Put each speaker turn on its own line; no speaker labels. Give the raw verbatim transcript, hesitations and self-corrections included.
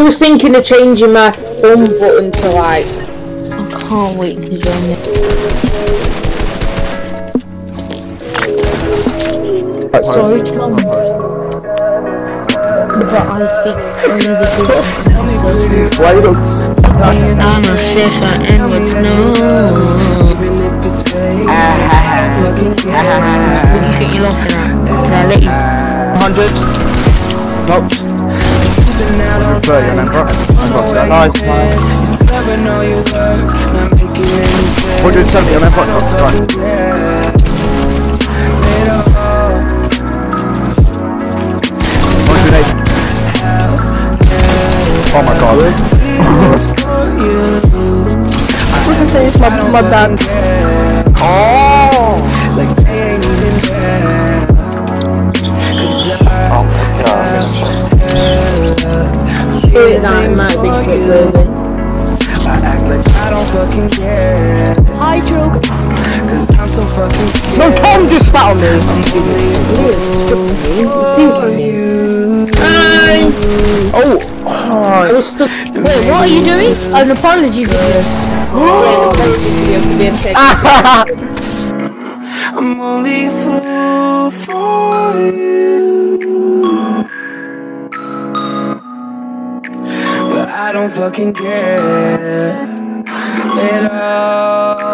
was thinking of changing my thumb button to like.
I can't wait to join it. Sorry, Tom. But I speak only the good.
Why you don't?
I'm a sis, I end with no. What do you think you lost in that? Can I let you?
one hundred. Nope. thirty and then bro. Nice, man. one hundred seventy and then bro. Right. one hundred eighty. Oh my god. I wasn't saying it's my, my dad. Oh! Like they ain't even there. Oh my god.
Doing that it might be quick really.
I act like I don't fucking care.
Hi, Joe.
Cause I'm so fucking scared.
No, Tom just spat on me.
Hi!
Oh!
I was stuck.
Wait, what are you doing? An apology video.
I'm only a fool for you, but I don't fucking care at all.